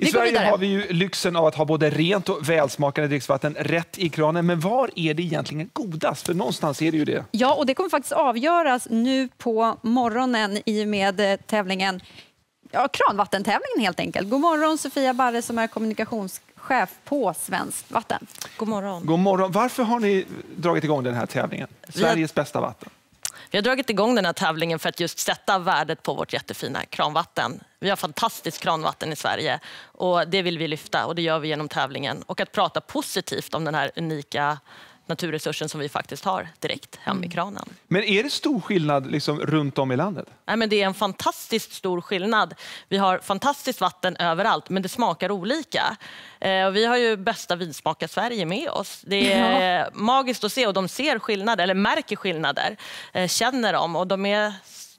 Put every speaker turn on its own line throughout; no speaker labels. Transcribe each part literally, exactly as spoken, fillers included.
I Sverige har vi ju lyxen av att ha både rent och välsmakande dricksvatten rätt i kranen. Men var är det egentligen godast? För någonstans är det ju det.
Ja, och det kommer faktiskt avgöras nu på morgonen i och med tävlingen. Ja, kranvattentävlingen helt enkelt. God morgon Sofia Barre som är kommunikationschef på Svenskt Vatten.
God morgon.
God morgon. Varför har ni dragit igång den här tävlingen? Sveriges bästa vatten.
Vi har dragit igång den här tävlingen för att just sätta värdet på vårt jättefina kranvatten. Vi har fantastiskt kranvatten i Sverige och det vill vi lyfta och det gör vi genom tävlingen. Och att prata positivt om den här unika naturresursen som vi faktiskt har direkt hem mm. i kranen.
Men är det stor skillnad liksom runt om i landet?
Nej, men det är en fantastiskt stor skillnad. Vi har fantastiskt vatten överallt, men det smakar olika. Eh, och vi har ju bästa vinsmakar Sverige med oss. Det är ja. magiskt att se och de ser skillnader, eller märker skillnader, eh, känner dem. Och de är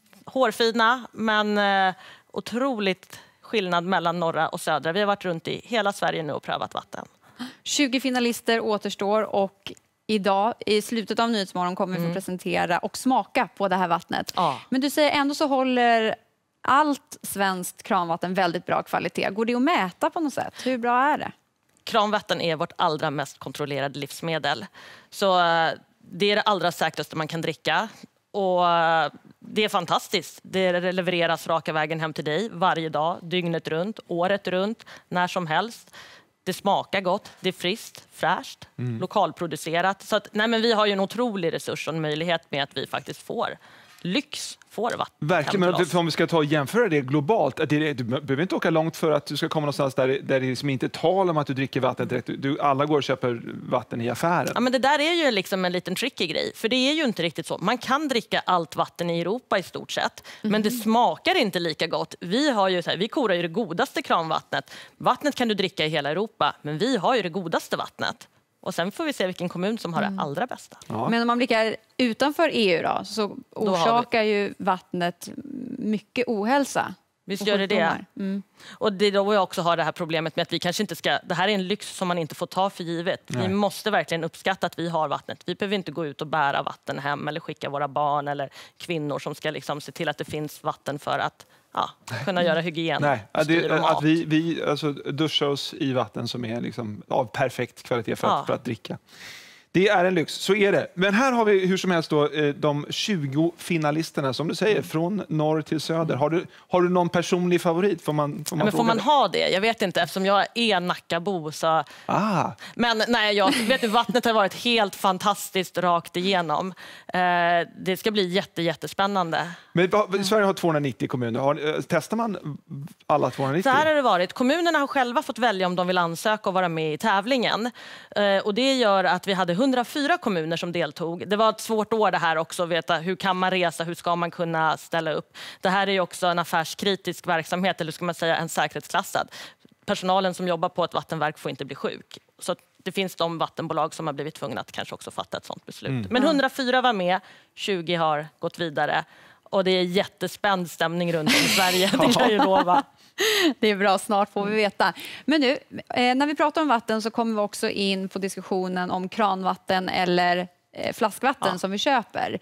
hårfina, men eh, otroligt skillnad mellan norra och södra. Vi har varit runt i hela Sverige nu och prövat vatten.
tjugo finalister återstår och idag i slutet av Nyhetsmorgon kommer vi få mm. presentera och smaka på det här vattnet. Ja. Men du säger ändå så håller allt svenskt kranvatten väldigt bra kvalitet. Går det att mäta på något sätt? Hur bra är det?
Kranvatten är vårt allra mest kontrollerade livsmedel. Så det är det allra säkraste man kan dricka. Och det är fantastiskt. Det levereras raka vägen hem till dig varje dag, dygnet runt, året runt, när som helst. Det smakar gott, det är friskt, fräscht, mm. lokalproducerat. Så att, nej, men vi har ju en otrolig resurs och en möjlighet med att vi faktiskt får lyx, får vatten.
Verkligen, men om vi ska ta och jämföra det globalt. Att det, du behöver inte åka långt för att du ska komma någonstans där, där det liksom inte tal om att du dricker vatten direkt. Du, alla går och köper vatten i affären.
Ja, men det där är ju liksom en liten tricky grej. För det är ju inte riktigt så. Man kan dricka allt vatten i Europa i stort sett. Mm. Men det smakar inte lika gott. Vi, har ju, så här, vi korar ju det godaste kranvattnet. Vattnet kan du dricka i hela Europa. Men vi har ju det godaste vattnet. Och sen får vi se vilken kommun som har mm. det allra bästa.
Ja. Men om man blickar utanför E U då, så orsakar ju vattnet mycket ohälsa.
Visst gör det det. Mm. Och det är då vi också har det här problemet med att vi kanske inte ska... Det här är en lyx som man inte får ta för givet. Nej. Vi måste verkligen uppskatta att vi har vattnet. Vi behöver inte gå ut och bära vatten hem eller skicka våra barn eller kvinnor som ska liksom se till att det finns vatten för att ja, kunna göra hygien.
Nej, att, det, att vi, vi alltså, duschar oss i vatten som är liksom av perfekt kvalitet för att, ja. för att dricka. Det är en lyx, så är det. Men här har vi hur som helst då, de tjugo finalisterna som du säger, från norr till söder. Har du, har du någon personlig favorit? Får man, får man,
men får man ha det? Jag vet inte, eftersom jag är Nackabo. Så...
Ah.
Men nej, jag vet du, vattnet har varit helt fantastiskt rakt igenom. Eh, det ska bli jätte, jättespännande.
Men Sverige har tvåhundranittio kommuner. Har, testar man alla tvåhundranittio?
Så här har det varit. Kommunerna har själva fått välja om de vill ansöka och vara med i tävlingen. Eh, och det gör att vi hade hundrafyra kommuner som deltog. Det var ett svårt år det här också, att veta hur kan man resa, hur ska man kunna ställa upp. Det här är ju också en affärskritisk verksamhet, eller ska man säga en säkerhetsklassad. Personalen som jobbar på ett vattenverk får inte bli sjuk. Så det finns de vattenbolag som har blivit tvungna att kanske också fatta ett sådant beslut. Mm. Men hundrafyra var med, tjugo har gått vidare. Och det är jättespänd stämning runt om i Sverige, det kan jag ju lova.
Det är bra, snart får vi veta. Men nu, eh, när vi pratar om vatten så kommer vi också in på diskussionen om kranvatten eller eh, flaskvatten ja. som vi köper.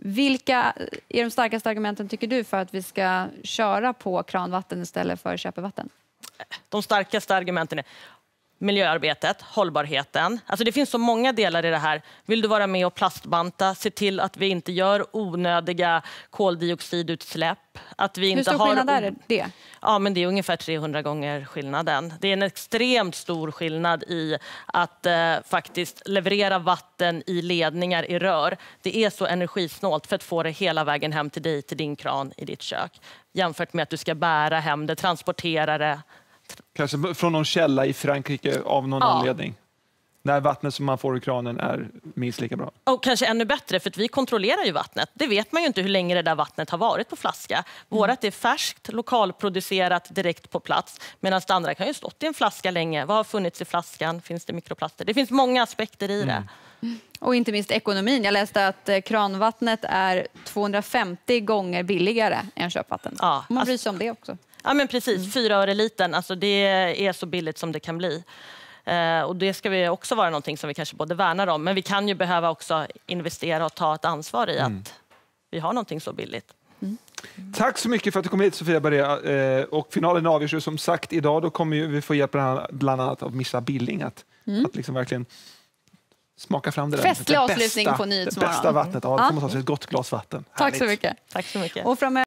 Vilka är de starkaste argumenten tycker du för att vi ska köra på kranvatten istället för köpevatten?
De starkaste argumenten är miljöarbetet, hållbarheten. Alltså det finns så många delar i det här. Vill du vara med och plastbanta, se till att vi inte gör onödiga koldioxidutsläpp. Att vi inte
Hur stor
har...
skillnad är det?
Ja, men det är ungefär trehundra gånger skillnaden. Det är en extremt stor skillnad i att eh, faktiskt leverera vatten i ledningar i rör. Det är så energisnålt för att få det hela vägen hem till dig, till din kran i ditt kök. Jämfört med att du ska bära hem det, transportera det.
Kanske från någon källa i Frankrike av någon ja. anledning. När vattnet som man får i kranen är minst lika bra. Och
kanske ännu bättre, för att vi kontrollerar ju vattnet. Det vet man ju inte hur länge det där vattnet har varit på flaska. Mm. Vårat är färskt, lokalproducerat direkt på plats. Medan det andra kan ju stått i en flaska länge. Vad har funnits i flaskan? Finns det mikroplaster? Det finns många aspekter i det.
Mm. Och inte minst ekonomin. Jag läste att kranvattnet är tvåhundrafemtio gånger billigare än köpvatten. Ja, man bryr sig om det också.
Ja, men precis. Mm. Fyra öre liten. Alltså det är så billigt som det kan bli. Eh, och det ska vi också vara någonting som vi kanske både värnar om. Men vi kan ju behöva också investera och ta ett ansvar i mm. att vi har någonting så billigt.
Mm.
Tack så mycket för att du kom hit, Sofia Barea. Och finalen avgörs ju som sagt idag. Då kommer vi få hjälp bland annat av Missa Billing att, mm. att liksom verkligen smaka fram det där.
Festlig
det
avslutning
bästa,
på Nyhetsmorgon.
Det bästa vattnet. Ja, det får man ta sig ett gott glas vatten.
Tack så mycket.
Tack så mycket.
Och framöver